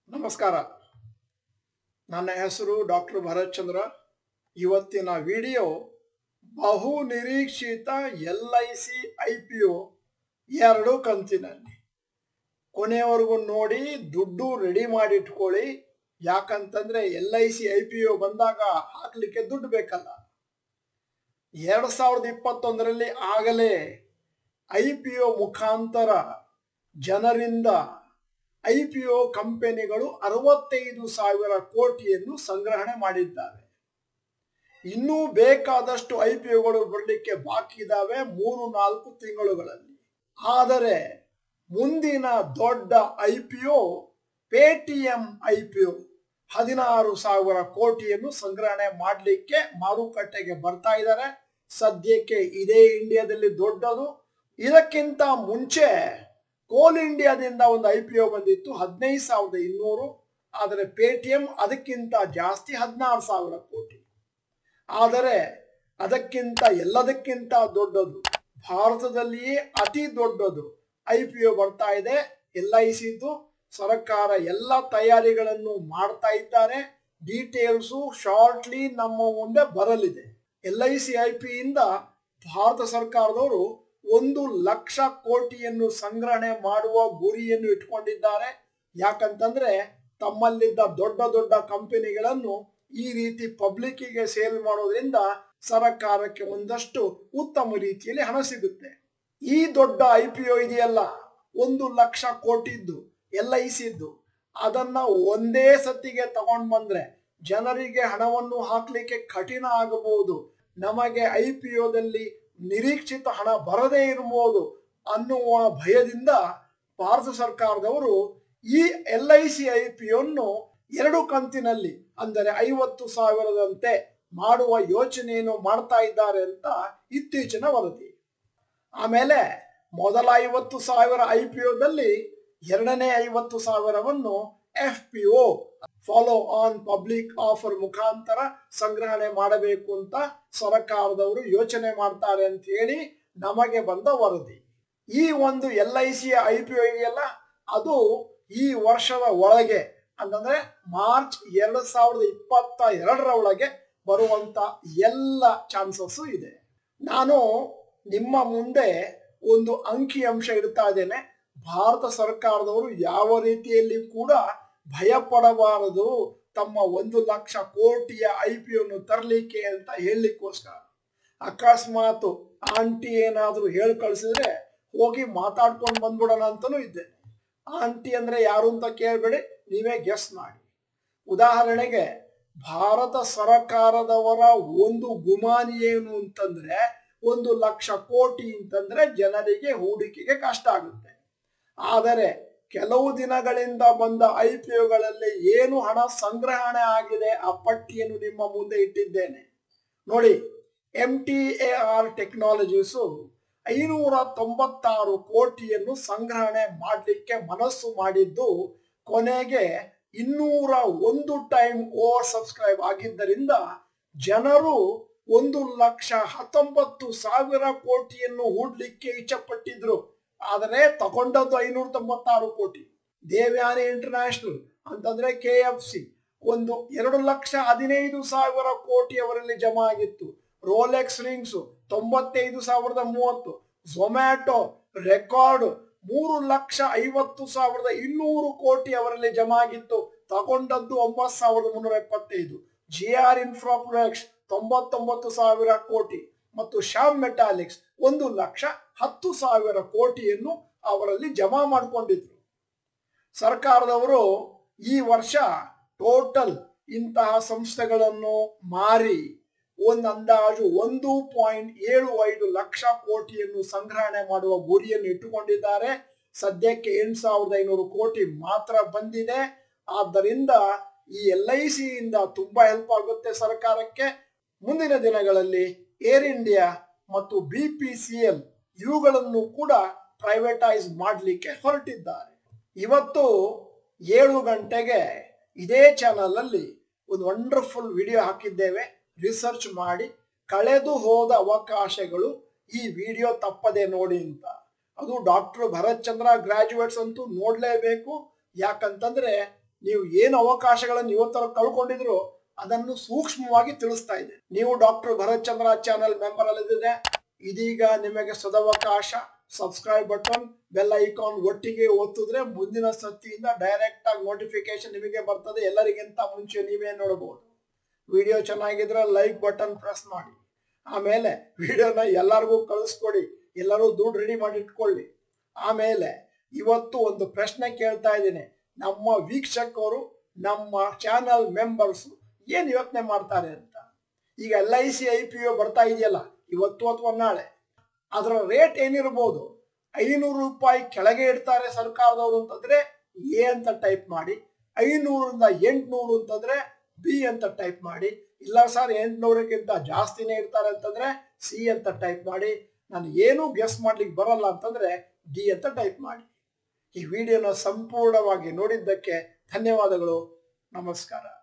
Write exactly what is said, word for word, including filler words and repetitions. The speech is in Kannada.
ನಮಸ್ಕಾರ. ನನ್ನ ಹೆಸರು ಡಾಕ್ಟರ್ ಭರತ್ ಚಂದ್ರ. ಇವತ್ತಿನ ವಿಡಿಯೋ ಬಹು ನಿರೀಕ್ಷಿತ L I C I P O ಎರಡು ಕಂತಿನಲ್ಲಿ. ಕೊನೆಯವರೆಗೂ ನೋಡಿ, ದುಡ್ಡು ರೆಡಿ ಮಾಡಿಟ್ಕೊಳ್ಳಿ. ಯಾಕಂತಂದ್ರೆ L I C I P O ಬಂದಾಗ ಹಾಕ್ಲಿಕ್ಕೆ ದುಡ್ಡು ಬೇಕಲ್ಲ. ಎರಡ್ ಸಾವಿರದ ಇಪ್ಪತ್ತೊಂದರಲ್ಲಿ ಆಗಲೇ ಐ ಪಿ ಒ ಮುಖಾಂತರ ಜನರಿಂದ ಐ ಪಿ ಒ ಕಂಪನಿಗಳು ಅರವತ್ತೈದು ಸಾವಿರ ಕೋಟಿಯನ್ನು ಸಂಗ್ರಹಣೆ ಮಾಡಿದ್ದಾರೆ. ಇನ್ನೂ ಬೇಕಾದಷ್ಟು ಐ ಪಿ ಒಗಳು ಬರಲಿಕ್ಕೆ ಬಾಕಿ ಇದ್ದಾವೆ ಮೂರು ನಾಲ್ಕು ತಿಂಗಳುಗಳಲ್ಲಿ. ಆದರೆ ಮುಂದಿನ ದೊಡ್ಡ I P O Paytm I P O ಹದಿನಾರು ಸಾವಿರ ಕೋಟಿಯನ್ನು ಸಂಗ್ರಹಣೆ ಮಾಡಲಿಕ್ಕೆ ಮಾರುಕಟ್ಟೆಗೆ ಬರ್ತಾ ಇದ್ದಾರೆ. ಸದ್ಯಕ್ಕೆ ಇದೇ ಇಂಡಿಯಾದಲ್ಲಿ ದೊಡ್ಡದು. ಇದಕ್ಕಿಂತ ಮುಂಚೆ ಕೋಲ್ ಇಂಡಿಯಾದಿಂದ ಒಂದು ಐ ಪಿ ಒ ಬಂದಿತ್ತು, ಹದಿನೈದು ಸಾವಿರದ ಇನ್ನೂರು. ಆದರೆ ಪೇಟಿಎಂ ಅದಕ್ಕಿಂತ ಜಾಸ್ತಿ, ಹದಿನಾರು ಸಾವಿರ ಕೋಟಿ. ಆದರೆ ಅದಕ್ಕಿಂತ ಎಲ್ಲದಕ್ಕಿಂತ ದೊಡ್ಡದು, ಭಾರತದಲ್ಲಿಯೇ ಅತಿ ದೊಡ್ಡದು ಐ ಪಿ ಒ ಬರ್ತಾ ಇದೆ ಎಲ್ ಐ ಸಿದು. ಸರ್ಕಾರ ಎಲ್ಲ ತಯಾರಿಗಳನ್ನು ಮಾಡ್ತಾ ಇದ್ದಾರೆ. ಡೀಟೇಲ್ಸು ಶಾರ್ಟ್ಲಿ ನಮ್ಮ ಮುಂದೆ ಬರಲಿದೆ. L I C I P ಇಂದ ಭಾರತ ಸರ್ಕಾರದವರು ಒಂದು ಲಕ್ಷ ಕೋಟಿಯನ್ನು ಸಂಗ್ರಹಣೆ ಮಾಡುವ ಗುರಿಯನ್ನು ಇಟ್ಕೊಂಡಿದ್ದಾರೆ. ಯಾಕಂತಂದ್ರೆ ತಮ್ಮಲ್ಲಿದ್ದ ದೊಡ್ಡ ದೊಡ್ಡ ಕಂಪನಿಗಳನ್ನು ಈ ರೀತಿ ಪಬ್ಲಿಕ್ಕಿಗೆ ಸೇಲ್ ಮಾಡೋದ್ರಿಂದ ಸರ್ಕಾರಕ್ಕೆ ಒಂದಷ್ಟು ಉತ್ತಮ ರೀತಿಯಲ್ಲಿ ಹಣ ಸಿಗುತ್ತೆ. ಈ ದೊಡ್ಡ ಐ ಪಿ ಒ ಇದೆಯಲ್ಲ, ಒಂದು ಲಕ್ಷ ಕೋಟಿದ್ದು ಎಲ್ ಐ ಸಿದ್ದು, ಅದನ್ನ ಒಂದೇ ಸತಿಗೆ ತಗೊಂಡ್ ಬಂದ್ರೆ ಜನರಿಗೆ ಹಣವನ್ನು ಹಾಕ್ಲಿಕ್ಕೆ ಕಠಿಣ ಆಗಬಹುದು. ನಮಗೆ ಐ ಪಿ ಒದಲ್ಲಿ ನಿರೀಕ್ಷಿತ ಹಣ ಬರದೇ ಇರಬಹುದು ಅನ್ನುವ ಭಯದಿಂದ ಭಾರತ ಸರ್ಕಾರದವರು ಈ L I C I P ಅನ್ನು ಎರಡು ಕಂತಿನಲ್ಲಿ, ಅಂದರೆ ಐವತ್ತು ಸಾವಿರದಂತೆ ಮಾಡುವ ಯೋಚನೆಯನ್ನು ಮಾಡ್ತಾ ಇದ್ದಾರೆ ಅಂತ ಇತ್ತೀಚಿನ ವರದಿ. ಆಮೇಲೆ ಮೊದಲ ಐವತ್ತು ಸಾವಿರ ಐ ಪಿ ಒದಲ್ಲಿ ಎರಡನೇ ಐವತ್ತು ಸಾವಿರವನ್ನು F P O follow on public offer ಮುಖಾಂತರ ಸಂಗ್ರಹಣೆ ಮಾಡಬೇಕು ಅಂತ ಸರ್ಕಾರದವರು ಯೋಚನೆ ಮಾಡ್ತಾರೆ ಅಂತ ಹೇಳಿ ನಮಗೆ ಬಂದ ವರದಿ. ಈ ಒಂದು L I C I P O ಇದೆಯಲ್ಲ, ಅದು ಈ ವರ್ಷದ ಒಳಗೆ, ಅಂತಂದ್ರೆ ಮಾರ್ಚ್ ಎರಡ್ ಸಾವಿರದ ಇಪ್ಪತ್ತ ಎರಡರ ಒಳಗೆ ಬರುವಂತ ಎಲ್ಲ ಚಾನ್ಸಸ್ ಇದೆ. ನಾನು ನಿಮ್ಮ ಮುಂದೆ ಒಂದು ಅಂಕಿ ಅಂಶ ಇಡ್ತಾ ಇದ್ದೇನೆ. ಭಾರತ ಸರ್ಕಾರದವರು ಯಾವ ರೀತಿಯಲ್ಲಿ ಕೂಡ ಭಯ ಪಡಬಾರದು ತಮ್ಮ ಒಂದು ಲಕ್ಷ ಕೋಟಿಯ ಐ ಪಿ ಒನ್ನು ತರಲಿಕ್ಕೆ ಅಂತ ಹೇಳಲಿಕ್ಕೋಸ್ಕರ. ಅಕಸ್ಮಾತ್ ಆಂಟಿ ಏನಾದ್ರೂ ಹೇಳಿ ಕಳಿಸಿದ್ರೆ ಹೋಗಿ ಮಾತಾಡ್ಕೊಂಡು ಬಂದ್ಬಿಡೋಣ ಅಂತಾನೂ ಇದ್ದೇನೆ. ಆಂಟಿ ಅಂದ್ರೆ ಯಾರು ಅಂತ ಕೇಳಬೇಡಿ, ನೀವೇ ಗೆಸ್ ಮಾಡಿ. ಉದಾಹರಣೆಗೆ ಭಾರತ ಸರ್ಕಾರದವರ ಒಂದು ಗುಮಾನಿ ಏನು ಅಂತಂದ್ರೆ, ಒಂದು ಲಕ್ಷ ಕೋಟಿ ಅಂತಂದ್ರೆ ಜನರಿಗೆ ಹೂಡಿಕೆಗೆ ಕಷ್ಟ ಆಗುತ್ತೆ. ಆದರೆ ಕೆಲವು ದಿನಗಳಿಂದ ಬಂದ ಐ ಪಿ ಒಗಳಲ್ಲಿ ಏನು ಹಣ ಸಂಗ್ರಹಣೆ ಆಗಿದೆ ಆ ಪಟ್ಟಿಯನ್ನು ನಿಮ್ಮ ಮುಂದೆ ಇಟ್ಟಿದ್ದೇನೆ ನೋಡಿ. M T A R technologies ಐನೂರ ತೊಂಬತ್ತಾರು ಕೋಟಿಯನ್ನು ಸಂಗ್ರಹಣೆ ಮಾಡಲಿಕ್ಕೆ ಮನಸ್ಸು ಮಾಡಿದ್ದು, ಕೊನೆಗೆ ಇನ್ನೂರ ಒಂದು ಟೈಮ್ ಓವರ್ ಸಬ್ಸ್ಕ್ರೈಬ್ ಆಗಿದ್ದರಿಂದ ಜನರು ಒಂದು ಲಕ್ಷ ಹತ್ತೊಂಬತ್ತು ಸಾವಿರ ಕೋಟಿಯನ್ನು ಹೂಡ್ಲಿಕ್ಕೆ ಇಚ್ಛಪಟ್ಟಿದ್ರು. ಆದರೆ ತಗೊಂಡದ್ದು ಐನೂರ ತೊಂಬತ್ತಾರು ಕೋಟಿ. ದೇವ್ಯಾನಿ ಇಂಟರ್ನ್ಯಾಷನಲ್ ಅಂತಂದ್ರೆ ಕೆ ಎಫ್ ಸಿ ಒಂದು ಎರಡು ಲಕ್ಷ ಹದಿನೈದು ಸಾವಿರ ಕೋಟಿ ಅವರಲ್ಲಿ ಜಮಾ ಆಗಿತ್ತು. ರೋಲೆಕ್ಸ್ ರಿಂಗ್ಸ್ ತೊಂಬತ್ತೈದು ಸಾವಿರದ ಮೂವತ್ತು. ಝೊಮ್ಯಾಟೊ ರೆಕಾರ್ಡ್ ಮೂರು ಲಕ್ಷ ಐವತ್ತು ಸಾವಿರದ ಇನ್ನೂರು ಕೋಟಿ ಅವರಲ್ಲಿ ಜಮಾ ಆಗಿತ್ತು. ತಗೊಂಡದ್ದು ಒಂಬತ್ತು ಸಾವಿರದ ಮುನ್ನೂರ ಎಪ್ಪತ್ತೈದು. ಜಿ ಆರ್ ಇನ್ಫ್ರಾ ಪ್ರೊಡಕ್ಟ್ಸ್ ತೊಂಬತ್ತೊಂಬತ್ತು ಸಾವಿರ ಕೋಟಿ ಮತ್ತು ಶ್ಯಾಮ್ ಮೆಟಾಲಿಕ್ಸ್ ಒಂದು ಲಕ್ಷ ಹತ್ತು ಸಾವಿರ ಕೋಟಿಯನ್ನು ಅವರಲ್ಲಿ ಜಮಾ ಮಾಡಿಕೊಂಡಿದ್ರು. ಸರ್ಕಾರದವರು ಈ ವರ್ಷ ಟೋಟಲ್ ಇಂತಹ ಸಂಸ್ಥೆಗಳನ್ನು ಮಾರಿ ಒಂದು ಅಂದಾಜು ಒಂದು ಪಾಯಿಂಟ್ ಏಳು ಐದು ಲಕ್ಷ ಕೋಟಿಯನ್ನು ಸಂಗ್ರಹಣೆ ಮಾಡುವ ಗುರಿಯನ್ನು ಇಟ್ಟುಕೊಂಡಿದ್ದಾರೆ. ಸದ್ಯಕ್ಕೆ ಎಂಟು ಸಾವಿರದ ಐನೂರು ಕೋಟಿ ಮಾತ್ರ ಬಂದಿದೆ. ಆದ್ದರಿಂದ ಈ ಎಲ್ ಐ ಸಿ ಇಂದ ತುಂಬಾ ಹೆಲ್ಪ್ ಆಗುತ್ತೆ ಸರ್ಕಾರಕ್ಕೆ. ಮುಂದಿನ ದಿನಗಳಲ್ಲಿ ಏರ್ ಇಂಡಿಯಾ ಮತ್ತು ಬಿ ಪಿ ಸಿ ಎಲ್ ಇವುಗಳನ್ನು ಕೂಡ ಪ್ರೈವೇಟೈಸ್ ಮಾಡಲಿಕ್ಕೆ ಹೊರಟಿದ್ದಾರೆ. ಇವತ್ತು ಏಳು ಗಂಟೆಗೆ ಇದೇ ಚಾನಲ್ ಅಲ್ಲಿ ಒಂದು ವಂಡರ್ಫುಲ್ ವಿಡಿಯೋ ಹಾಕಿದ್ದೇವೆ. ರಿಸರ್ಚ್ ಮಾಡಿ ಕಳೆದು ಹೋದ ಅವಕಾಶಗಳು, ಈ ವಿಡಿಯೋ ತಪ್ಪದೆ ನೋಡಿ ಅಂತ. ಅದು ಡಾಕ್ಟರ್ ಭರತ್ ಚಂದ್ರ ಗ್ರಾಜುಯೇಟ್ಸ್ ಅಂತೂ ನೋಡ್ಲೇಬೇಕು. ಯಾಕಂತಂದ್ರೆ ನೀವು ಏನು ಅವಕಾಶಗಳನ್ನು ಇವತ್ತರ ಕಳ್ಕೊಂಡಿದ್ರು ಅದನ್ನು ಸೂಕ್ಷ್ಮವಾಗಿ ತಿಳಿಸ್ತಾ ಇದೆ. ನೀವು doctor Bharat Chandra channel member ಅಲ್ಲಿದ್ದರೆ ಇದೀಗ ನಿಮಗೆ ಸದವಕಾಶ. ಸಬ್ಸ್ಕ್ರೈಬ್ ಬಟನ್, ಬೆಲ್ ಐಕಾನ್ ಒಟ್ಟಿಗೆ ಒತ್ತಿದ್ರೆ ಮುಂದಿನ ಸತಿಯಿಂದ ಡೈರೆಕ್ಟ್ ಆಗಿ ನೋಟಿಫಿಕೇಶನ್ ನಿಮಗೆ ಬರ್ತದೆ. ಎಲ್ಲರಿಗಿಂತ ಮುಂಚೆ ನೀವೇ ನೋಡಬಹುದು. ವಿಡಿಯೋ ಚೆನ್ನಾಗಿದ್ರೆ ಲೈಕ್ ಬಟನ್ ಪ್ರೆಸ್ ಮಾಡಿ. ಆಮೇಲೆ ವಿಡಿಯೋನ ಎಲ್ಲರಿಗೂ ಕಳಿಸ್ಕೊಡಿ. ಎಲ್ಲರೂ ದುಡ್ಡು ರೆಡಿ ಮಾಡಿ ಇಟ್ಕೊಳ್ಳಿ. ಆಮೇಲೆ ಇವತ್ತು ಒಂದು ಪ್ರಶ್ನೆ ಕೇಳ್ತಾ ಇದ್ದೀನಿ. ನಮ್ಮ ವೀಕ್ಷಕರು, ನಮ್ಮ ಚಾನಲ್ ಮೆಂಬರ್ಸ್ ಏನ್ ಯೋಚನೆ ಮಾಡ್ತಾರೆ ಅಂತ. ಈಗ L I C I P O ಬರ್ತಾ ಇದೆಯಲ್ಲ ಇವತ್ತು ಅಥವಾ ನಾಳೆ, ಅದರ ರೇಟ್ ಏನಿರಬಹುದು? ಐನೂರು ರೂಪಾಯಿ ಕೆಳಗೆ ಇಡ್ತಾರೆ ಸರ್ಕಾರದವರು ಅಂತಂದ್ರೆ ಎ ಅಂತ ಟೈಪ್ ಮಾಡಿ, ಐನೂರಿಂದ ಎಂಟುನೂರು ಅಂತಂದ್ರೆ ಬಿ ಅಂತ ಟೈಪ್ ಮಾಡಿ, ಇಲ್ಲ ಸರ್ ಎಂಟುನೂರಕ್ಕಿಂತ ಜಾಸ್ತಿನೇ ಇರ್ತಾರೆ ಅಂತಂದ್ರೆ ಸಿ ಅಂತ ಟೈಪ್ ಮಾಡಿ. ನಾನು ಏನೂ ಗೆಸ್ ಮಾಡ್ಲಿಕ್ಕೆ ಬರಲ್ಲ ಅಂತಂದ್ರೆ ಡಿ ಅಂತ ಟೈಪ್ ಮಾಡಿ. ಈ ವಿಡಿಯೋನ ಸಂಪೂರ್ಣವಾಗಿ ನೋಡಿದ್ದಕ್ಕೆ ಧನ್ಯವಾದಗಳು. ನಮಸ್ಕಾರ.